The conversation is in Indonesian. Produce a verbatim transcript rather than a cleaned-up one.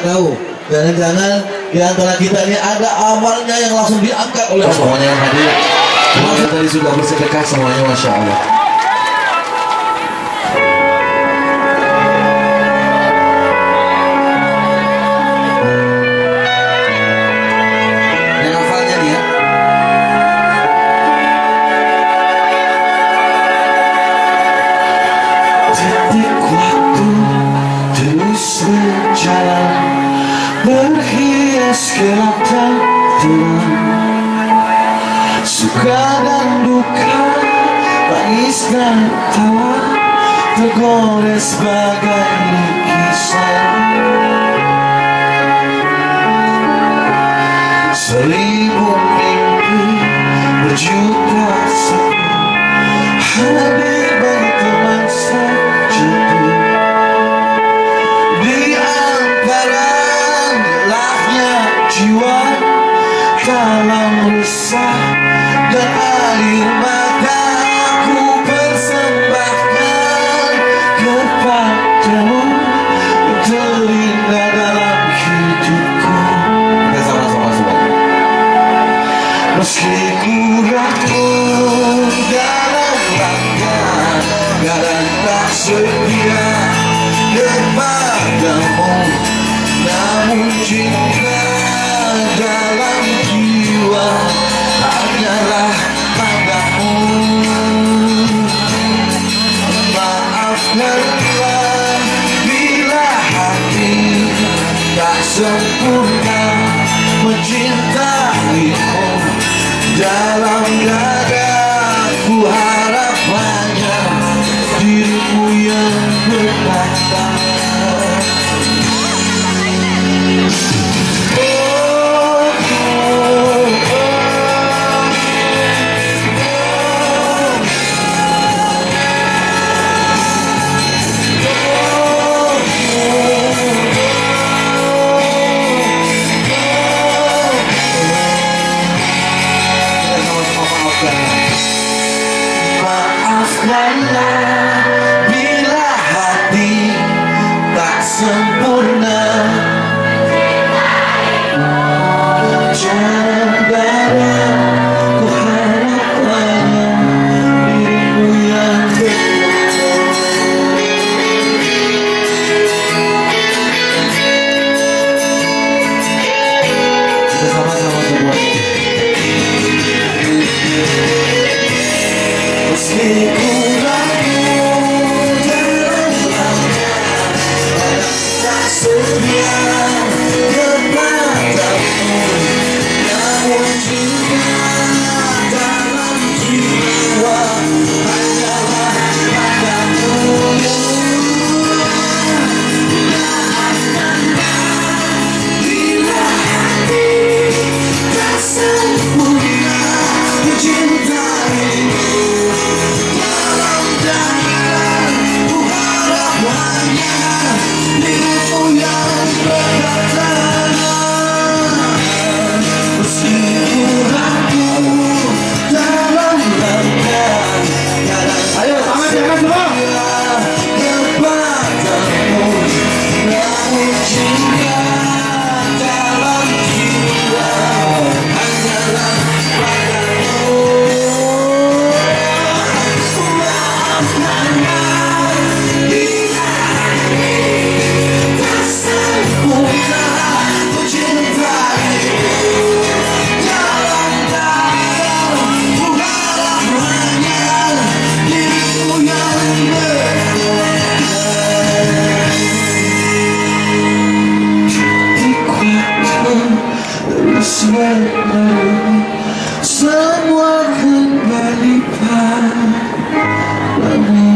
tahu. Jangan-jangan di antara kita ini ada amalnya yang langsung diangkat oleh semuanya yang hadir. Semuanya tadi sudah bersedekah semuanya, masya Allah. Yang hafalnya dia. Titik waktu terus berjalan, berhias gelap dan terang, suka dan duka, tangis dan tawa, tergores bagai lukisan. Seribu mimpi, berjuta sepi, hadir bagi teman sejati. Di antara gelapnya jiwa, dalam resah dan air mata, aku persembahkan kepadamu yang terindah dalam hidupku. Bersama-sama semuanya. Meski ku ragu dalam langkah dan tak setia kepadamu, namun cinta dalam jiwa hanyalah padamu. Maafkanlah bila hati tak sempurna mencintaimu, dalam dadaku harap hanya dirimu yang berkata. Maafkanlah bila hati tak sempurna, jangan berharap ku harap hanya dirimu yang kita sama-sama semua. Meski ku ragu dalam langkah tak setia kepadamu, namun cinta dalam jiwa hanyalah padamu. Bila hati tak sempurna mencintaimu, semua kembali padamu.